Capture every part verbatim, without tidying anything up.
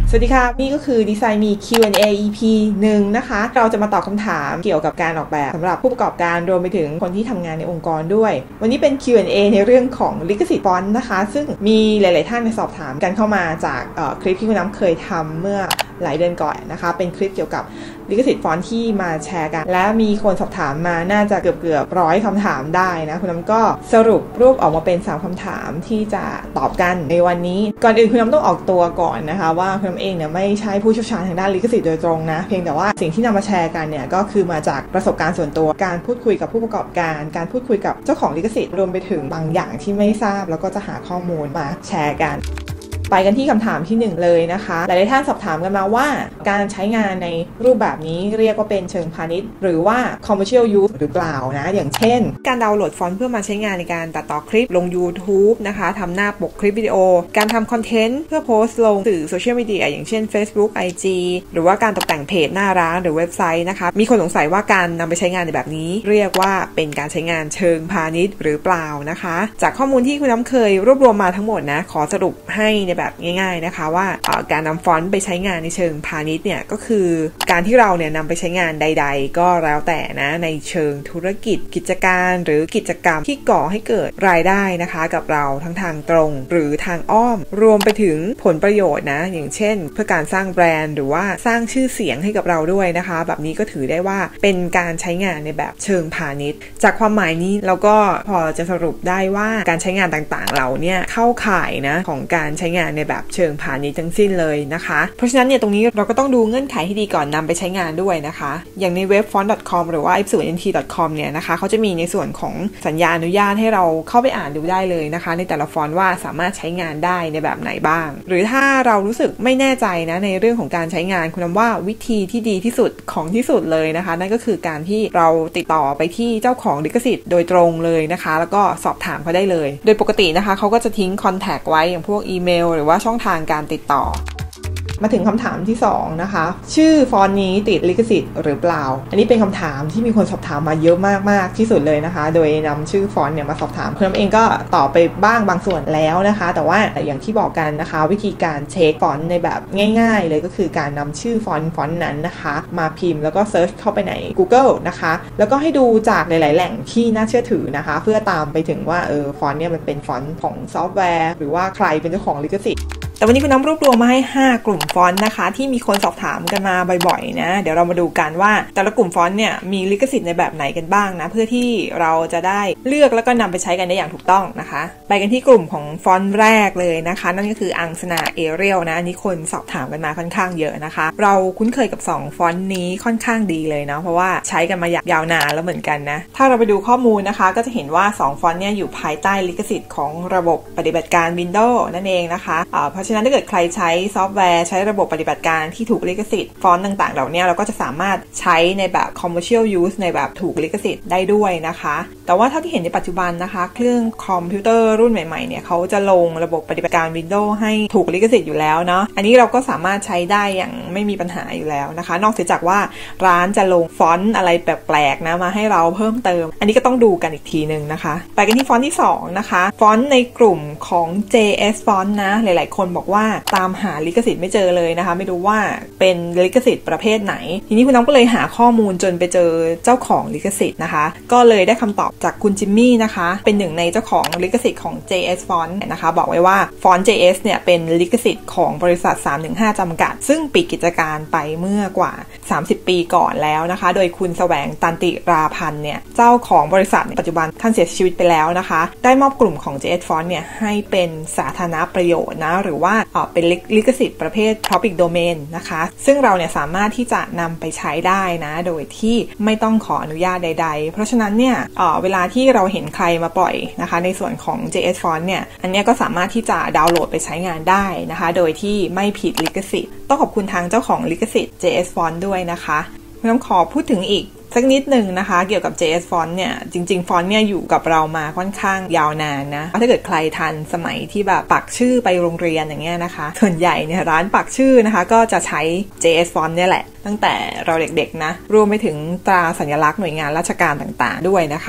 สวัสดีค่ะนี่ก็คือดีไซน์มี คิว แอนด์ เอ อี พี หนึ่งนะคะเราจะมาตอบคำถามเกี่ยวกับการออกแบบสำหรับผู้ประกอบการรวมไปถึงคนที่ทำงานในองค์กรด้วยวันนี้เป็น คิว แอนด์ เอ ในเรื่องของลิขสิทธิ์ฟอนต์นะคะซึ่งมีหลายๆท่านในสอบถามกันเข้ามาจากคลิปที่คุณน้ำเคยทำเมื่อหลายเดือนก่อนนะคะเป็นคลิปเกี่ยวกับลิขสิทธิ์ฟอนต์ที่มาแชร์กันและมีคนสอบถามมาน่าจะเกือบเกือบร้อยคำถามได้นะคุณน้ำก็สรุปรูปออกมาเป็นสามคำถามที่จะตอบกันในวันนี้ก่อนอื่นคุณน้ำต้องออกตัวก่อนนะคะว่าคุณน้ำเองเนี่ยไม่ใช่ผู้เชี่ยวชาญทางด้านลิขสิทธิ์โดยตรงนะเพียงแต่ว่าสิ่งที่นำมาแชร์กันเนี่ยก็คือมาจากประสบการณ์ส่วนตัวการพูดคุยกับผู้ประกอบการการพูดคุยกับเจ้าของลิขสิทธิ์รวมไปถึงบางอย่างที่ไม่ทราบแล้วก็จะหาข้อมูลมาแชร์กันไปกันที่คำถามที่หนึ่งเลยนะคะหลายๆท่านสอบถามกันมาว่าการใช้งานในรูปแบบนี้เรียกว่าเป็นเชิงพาณิชย์หรือว่า commercial use หรือเปล่านะอย่างเช่นการดาวน์โหลดฟอนต์เพื่อมาใช้งานในการตัดต่อคลิปลง YouTube นะคะทำหน้าปกคลิปวิดีโอการทำคอนเทนต์เพื่อโพสต์ลงสื่อโซเชียลมีเดียอย่างเช่น Facebook ไอ จี หรือว่าการตกแต่งเพจหน้าร้านหรือเว็บไซต์นะคะมีคนสงสัยว่าการนำไปใช้งานในแบบนี้เรียกว่าเป็นการใช้งานเชิงพาณิชย์หรือเปล่านะคะจากข้อมูลที่คุณน้ำเคยรวบรวมมาทั้งหมดนะขอสรุปให้ในแบบง่ายๆนะคะว่าการนำฟอนต์ไปใช้งานในเชิงพาณิชย์เนี่ยก็คือการที่เราเนี่ยนำไปใช้งานใดๆก็แล้วแต่นะในเชิงธุรกิจกิจการหรือกิจกรรมที่ก่อให้เกิดรายได้นะคะกับเราทั้งทางตรงหรือทางอ้อมรวมไปถึงผลประโยชน์นะอย่างเช่นเพื่อการสร้างแบรนด์หรือว่าสร้างชื่อเสียงให้กับเราด้วยนะคะแบบนี้ก็ถือได้ว่าเป็นการใช้งานในแบบเชิงพาณิชย์จากความหมายนี้เราก็พอจะสรุปได้ว่าการใช้งานต่างๆเราเนี่ยเข้าข่ายนะของการใช้งานในแบบเชิงพาณิชย์ทั้งสิ้นเลยนะคะเพราะฉะนั้นเนี่ยตรงนี้เราก็ต้องดูเงื่อนไขให้ดีก่อนนำไปใช้งานด้วยนะคะอย่างในเว็บ ฟอนต์ ดอท คอม หรือว่า เอฟ ศูนย์ เอ็น ที ดอท คอม เนี่ยนะคะเขาจะมีในส่วนของสัญญาอนุญาตให้เราเข้าไปอ่านดูได้เลยนะคะในแต่ละฟอนต์ว่าสามารถใช้งานได้ในแบบไหนบ้างหรือถ้าเรารู้สึกไม่แน่ใจนะในเรื่องของการใช้งานคุณน้ำว่าวิธีที่ดีที่สุดของที่สุดเลยนะคะนั่นก็คือการที่เราติดต่อไปที่เจ้าของลิขสิทธิ์โดยตรงเลยนะคะแล้วก็สอบถามเขาได้เลยโดยปกตินะคะเขาก็จะทิ้งคอนแทคไว้อย่างพวกอีเมลหรือว่าช่องทางการติดต่อมาถึงคำถามที่สองนะคะชื่อฟอนต์นี้ติดลิขสิทธิ์หรือเปล่าอันนี้เป็นคำถามที่มีคนสอบถามมาเยอะมากๆที่สุดเลยนะคะโดยนำชื่อฟอนต์เนี่ยมาสอบถามเพิ่มเองก็ตอบไปบ้างบางส่วนแล้วนะคะแต่ว่าอย่างที่บอกกันนะคะวิธีการเช็คฟอนต์ในแบบง่ายๆเลยก็คือการนำชื่อฟอนต์ฟอนต์นั้นนะคะมาพิมพ์แล้วก็เซิร์ชเข้าไปใน Google นะคะแล้วก็ให้ดูจากหลายๆแหล่งที่น่าเชื่อถือนะคะเพื่อตามไปถึงว่าเออฟอนต์เนี่ยมันเป็นฟอนต์ของซอฟต์แวร์หรือว่าใครเป็นเจ้าของลิขสิทธิ์แต่วันนี้คุณน้ำรวบรวมมาให้ห้ากลุ่มฟอนต์นะคะที่มีคนสอบถามกันมาบ่อยๆนะเดี๋ยวเรามาดูกันว่าแต่ละกลุ่มฟอนต์เนี่ยมีลิขสิทธิ์ในแบบไหนกันบ้างนะเพื่อที่เราจะได้เลือกแล้วก็นำไปใช้กันได้อย่างถูกต้องนะคะไปกันที่กลุ่มของฟอนต์แรกเลยนะคะนั่นก็คืออังสนาเอเรียลนะอันนี้คนสอบถามกันมาค่อนข้างเยอะนะคะเราคุ้นเคยกับสองฟอนต์นี้ค่อนข้างดีเลยนะเพราะว่าใช้กันมายาวนานแล้วเหมือนกันนะถ้าเราไปดูข้อมูลนะคะก็จะเห็นว่าสองฟอนต์เนี่ยอยู่ภายใต้ลิขสิทธิ์ของระบบปฏิบัติการ Windows นั่นเองนะคะอ่าเพราะฉะนั้นถ้าเกิดใครใช้ซอฟต์แวร์ใช้ระบบปฏิบัติการที่ถูกลิขสิทธิ์ฟอนต์ต่างๆเหล่านี้เราก็จะสามารถใช้ในแบบ commercial use ในแบบถูกลิขสิทธิ์ได้ด้วยนะคะแต่ว่าเท่าที่เห็นในปัจจุบันนะคะเครื่องคอมพิวเตอร์รุ่นใหม่ๆเนี่ยเขาจะลงระบบปฏิบัติการ Windows ให้ถูกลิขสิทธิ์อยู่แล้วเนาะอันนี้เราก็สามารถใช้ได้อย่างไม่มีปัญหาอยู่แล้วนะคะนอกจากว่าร้านจะลงฟอนต์อะไรแปลกๆนะมาให้เราเพิ่มเติมอันนี้ก็ต้องดูกันอีกทีนึงนะคะไปกันที่ฟอนต์ที่สองนะคะฟอนต์ในกลุ่มของ เจ เอส font นะหลายๆคนบอกว่าตามหาลิขสิทธิ์ไม่เจอเลยนะคะไม่รู้ว่าเป็นลิขสิทธิ์ประเภทไหนทีนี้คุณน้องก็เลยหาข้อมูลจนไปเจอเจ้าของลิขสิทธิ์นะคะก็เลยได้คำตอบจากคุณจิมมี่นะคะเป็นหนึ่งในเจ้าของลิขสิทธิ์ของ เจ เอส font นะคะบอกไว้ว่าฟอนต์ เจ เอส เนี่ยเป็นลิขสิทธิ์ของบริษัทสามหนึ่งห้าจำกัดซึ่งปิดกิจการไปเมื่อกว่าสามสิบปีก่อนแล้วนะคะโดยคุณแสวงตันติราพันธ์เนี่ยเจ้าของบริษัทปัจจุบันท่านเสียชีวิตไปแล้วนะคะได้มอบกลุ่มของ เจ เอส font เนี่ยให้เป็นสาธารณประโยชน์นะหรือว่าเป็นลิขสิทธิ์ประเภท Public Domain นะคะซึ่งเราเนี่ยสามารถที่จะนำไปใช้ได้นะโดยที่ไม่ต้องขออนุญาตใดๆเพราะฉะนั้นเนี่ย เ, เวลาที่เราเห็นใครมาปล่อยนะคะในส่วนของ เจ เอส font เนี่ยอันนี้ก็สามารถที่จะดาวน์โหลดไปใช้งานได้นะคะโดยที่ไม่ผิดลิขสิทธิ์ต้องขอบคุณทางเจ้าของลิขสิทธิ์ เจ เอส font ด้วยนะคะผมขอพูดถึงอีกสักนิดหนึ่งนะคะเกี่ยวกับ เจ เอส font เนี่ยจริงๆฟอนต์เนี่ยอยู่กับเรามาค่อนข้างยาวนานนะถ้าเกิดใครทันสมัยที่แบบปักชื่อไปโรงเรียนอย่างเงี้ยนะคะส่วนใหญ่เนี่ยร้านปักชื่อนะคะก็จะใช้ เจ เอส font เนี่ยแหละตั้งแต่เราเด็กๆนะรวมไปถึงตราสัญลักษณ์หน่วยงานราชการต่างๆด้วยนะคะ ไป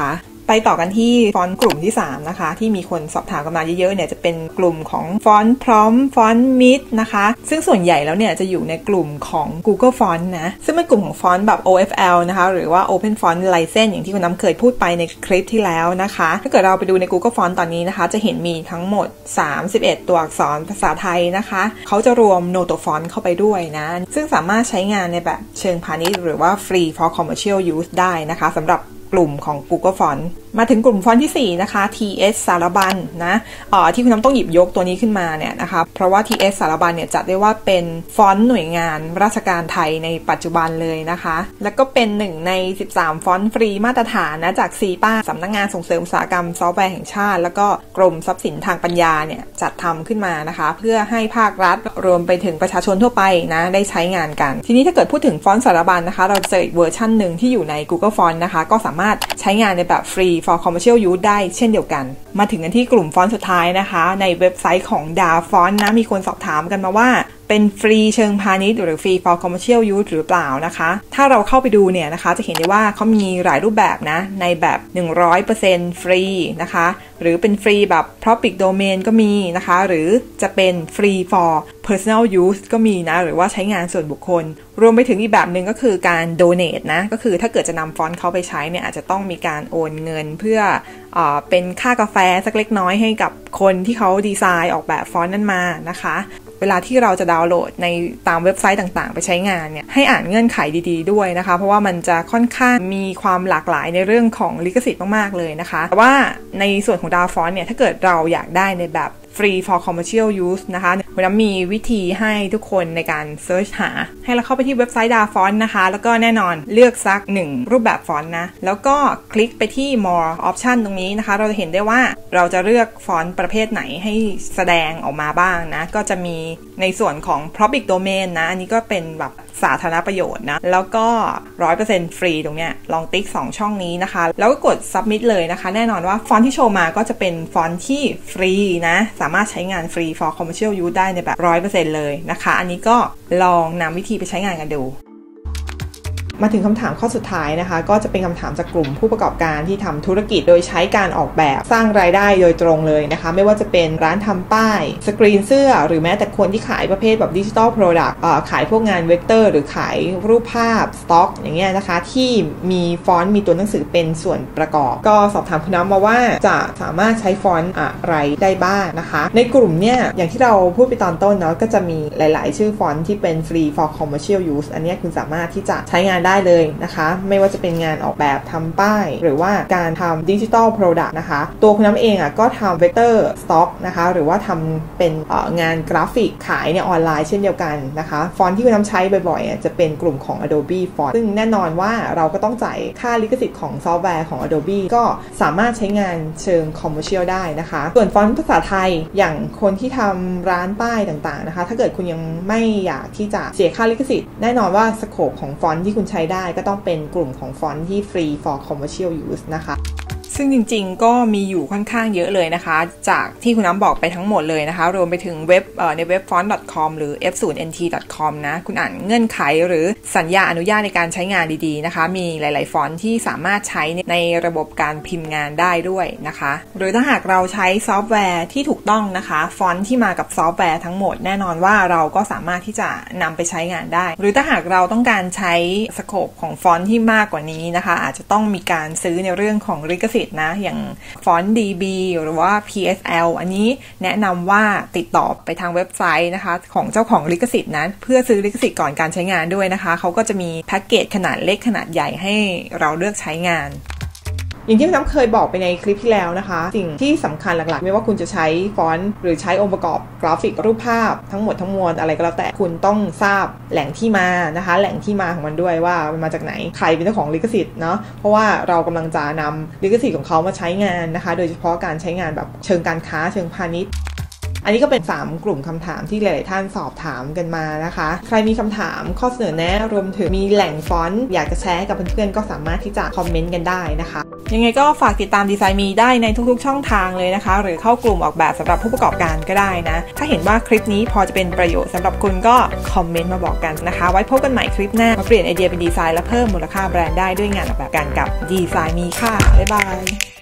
ไปต่อกันที่ฟอนต์กลุ่มที่สามนะคะที่มีคนสอบถามกันมาเยอะๆเนี่ยจะเป็นกลุ่มของฟอนต์พร้อมฟอนต์มิดนะคะซึ่งส่วนใหญ่แล้วเนี่ยจะอยู่ในกลุ่มของ Google Font นะซึ่งเป็นกลุ่มของฟอนต์แบบ โอ เอฟ แอล นะคะหรือว่า Open Font License อย่างที่คุณน้ำเคยพูดไปในคลิปที่แล้วนะคะถ้าเกิดเราไปดูใน Google Font ตอนนี้นะคะจะเห็นมีทั้งหมดสามสิบเอ็ดตัวอักษรภาษาไทยนะคะเขาจะรวม Noto Font เข้าไปด้วยนะซึ่งสามารถใช้งานในแบบเชิงพาณิชย์หรือว่า Free for Commercial Use ได้นะคะสำหรับกลุ่มของ Google Font มาถึงกลุ่มฟอนต์ที่สี่นะคะ ที เอส สารบัญนะเอ่อที่คุณน้ำต้องหยิบยกตัวนี้ขึ้นมาเนี่ยนะคะเพราะว่า ที เอส สารบัญเนี่ยจัดได้ว่าเป็นฟอนต์หน่วยงานราชการไทยในปัจจุบันเลยนะคะแล้วก็เป็นหนึ่งในสิบสามฟอนต์ฟรีมาตรฐานนะจากซีป้าสำนักงานส่งเสริมอุตสาหกรรมซอฟต์แวร์แห่งชาติแล้วก็กรมทรัพย์สินทางปัญญาเนี่ยจัดทำขึ้นมานะคะเพื่อให้ภาครัฐรวมไปถึงประชาชนทั่วไปนะได้ใช้งานกันทีนี้ถ้าเกิดพูดถึงฟอนต์สารบัญนะคะเราเจออีกเวอร์ชันหนึ่งที่อยู่ใน Google Font นะคะก็สามารถใช้งานในแบบ Free for Commercial Use ได้เช่นเดียวกันมาถึงกันที่กลุ่มฟอนต์สุดท้ายนะคะในเว็บไซต์ของ ดา Font นะมีคนสอบถามกันมาว่าเป็นฟรีเชิงพาณิชย์หรือ Free for Commercial Use หรือเปล่านะคะถ้าเราเข้าไปดูเนี่ยนะคะจะเห็นได้ว่าเขามีหลายรูปแบบนะในแบบ หนึ่งร้อยเปอร์เซ็นต์ ฟรีนะคะหรือเป็นฟรีแบบ Public Domain ก็มีนะคะหรือจะเป็น Free for Personal Use ก็มีนะหรือว่าใช้งานส่วนบุคคลรวมไปถึงอีกแบบหนึ่งก็คือการ Donate นะก็คือถ้าเกิดจะนำฟอนต์เขาไปใช้เนี่ยอาจจะต้องมีการโอนเงินเพื่อเอ่อเป็นค่ากาแฟสักเล็กน้อยให้กับคนที่เขาดีไซน์ออกแบบฟอนต์นั้นมานะคะเวลาที่เราจะดาวน์โหลดในตามเว็บไซต์ต่างๆไปใช้งานเนี่ยให้อ่านเงื่อนไขดีๆด้วยนะคะเพราะว่ามันจะค่อนข้างมีความหลากหลายในเรื่องของลิขสิทธิ์มากๆเลยนะคะแต่ว่าในส่วนของ ดา Font เนี่ยถ้าเกิดเราอยากได้ในแบบ Free for Commercial Use นะคะวันนี้มีวิธีให้ทุกคนในการเซิร์ชหาให้เราเข้าไปที่เว็บไซต์ ดา Font นะคะแล้วก็แน่นอนเลือกสักหนึ่งรูปแบบฟอนต์นะแล้วก็คลิกไปที่ more option ตรงนี้นะคะเราจะเห็นได้ว่าเราจะเลือกฟอนต์ประเภทไหนให้แสดงออกมาบ้างนะก็จะมีในส่วนของ Public Domain นะอันนี้ก็เป็นแบบสาธารณประโยชน์นะแล้วก็ หนึ่งร้อยเปอร์เซ็นต์ ฟรีตรงเนี้ยลองติ๊กสองช่องนี้นะคะแล้วก็กด submit เลยนะคะแน่นอนว่าฟอนต์ที่โชว์มาก็จะเป็นฟอนต์ที่ฟรีนะสามารถใช้งานฟรี for commercial use ได้ในแบบ หนึ่งร้อยเปอร์เซ็นต์ เลยนะคะอันนี้ก็ลองนำวิธีไปใช้งานกันดูมาถึงคำถามข้อสุดท้ายนะคะก็จะเป็นคำถามจากกลุ่มผู้ประกอบการที่ทำธุรกิจโดยใช้การออกแบบสร้างรายได้โดยตรงเลยนะคะไม่ว่าจะเป็นร้านทำป้ายสกรีนเสื้อหรือแม้แต่คนที่ขายประเภทแบบดิจิทัลโปรดักต์ขายพวกงานเวกเตอร์หรือขายรูปภาพสต็อกอย่างเงี้ยนะคะที่มีฟอนต์มีตัวหนังสือเป็นส่วนประกอบก็สอบถามคุณน้ำมาว่าจะสามารถใช้ฟอนต์อะไรได้บ้างนะคะในกลุ่มเนี่ยอย่างที่เราพูดไปตอนต้นเนาะก็จะมีหลายๆชื่อฟอนต์ที่เป็น Free for Commercial Use อันนี้คุณสามารถที่จะใช้งานได้เลยนะคะไม่ว่าจะเป็นงานออกแบบทำป้ายหรือว่าการทำดิจิทัลโปรดักต์นะคะตัวคุณน้ำเองอ่ะก็ทำเวกเตอร์สต็อกนะคะหรือว่าทำเป็นงานกราฟิกขายในออนไลน์เช่นเดียวกันนะคะฟอนต์ที่คุณน้ำใช้บ่อยๆจะเป็นกลุ่มของ Adobe Font ซึ่งแน่นอนว่าเราก็ต้องจ่ายค่าลิขสิทธิ์ของซอฟต์แวร์ของ Adobe ก็สามารถใช้งานเชิง Commercial ได้นะคะส่วนฟอนต์ภาษาไทยอย่างคนที่ทำร้านป้ายต่างๆนะคะถ้าเกิดคุณยังไม่อยากที่จะเสียค่าลิขสิทธิ์แน่นอนว่าสโคปของฟอนต์ที่คุณใช้ได้ก็ต้องเป็นกลุ่มของฟอนต์ที่ Free for Commercial Use นะคะซึ่งจริงๆก็มีอยู่ค่อนข้างเยอะเลยนะคะจากที่คุณน้ำบอกไปทั้งหมดเลยนะคะรวมไปถึงเว็บเอ่อในเว็บ ฟอนต์ ดอท คอม หรือ เอฟ ศูนย์ เอ็น ที ดอท คอม นะคุณอ่านเงื่อนไขหรือสัญญาอนุญาตในการใช้งานดีๆนะคะมีหลายๆฟอนต์ที่สามารถใช้ในระบบการพิมพ์งานได้ด้วยนะคะหรือถ้าหากเราใช้ซอฟต์แวร์ที่ถูกต้องนะคะฟอนต์ที่มากับซอฟต์แวร์ทั้งหมดแน่นอนว่าเราก็สามารถที่จะนำไปใช้งานได้หรือถ้าหากเราต้องการใช้สโคปของฟอนต์ที่มากกว่านี้นะคะอาจจะต้องมีการซื้อในเรื่องของลิขสิทธิ์นะอย่างฟอนต์ ดี บี หรือว่า พี เอส แอล อันนี้แนะนำว่าติดต่อไปทางเว็บไซต์นะคะของเจ้าของลิขสิทธิ์นั้นเพื่อซื้อลิขสิทธิ์ก่อนการใช้งานด้วยนะคะเขาก็จะมีแพ็กเกจขนาดเล็กขนาดใหญ่ให้เราเลือกใช้งานอย่างที่พี่น้ำเคยบอกไปในคลิปที่แล้วนะคะสิ่งที่สำคัญหลักๆไม่ว่าคุณจะใช้ฟอนต์หรือใช้องค์ประกอบกราฟิกรูปภาพทั้งหมดทั้งมวลอะไรก็แล้วแต่คุณต้องทราบแหล่งที่มานะคะแหล่งที่มาของมันด้วยว่ามันมาจากไหนใครเป็นเจ้าของลิขสิทธิ์เนาะเพราะว่าเรากำลังจะนำลิขสิทธิ์ของเขามาใช้งานนะคะโดยเฉพาะการใช้งานแบบเชิงการค้าเชิงพาณิชย์อันนี้ก็เป็นสามกลุ่มคำถามที่หลายๆท่านสอบถามกันมานะคะใครมีคำถามข้อเสนอแนะรวมถึงมีแหล่งฟอนต์อยากจะแชร์กับเพื่อนๆก็สามารถที่จะคอมเมนต์กันได้นะคะยังไงก็ฝากติดตามดีไซน์มีได้ในทุกๆช่องทางเลยนะคะหรือเข้ากลุ่มออกแบบสำหรับผู้ประกอบการก็ได้นะถ้าเห็นว่าคลิปนี้พอจะเป็นประโยชน์สำหรับคุณก็คอมเมนต์มาบอกกันนะคะไว้พบกันใหม่คลิปหน้ามาเปลี่ยนไอเดียเป็นดีไซน์และเพิ่มมูลค่าแบรนด์ได้ด้วยงานออกแบบกันกับดีไซน์มีค่ะบ๊ายบาย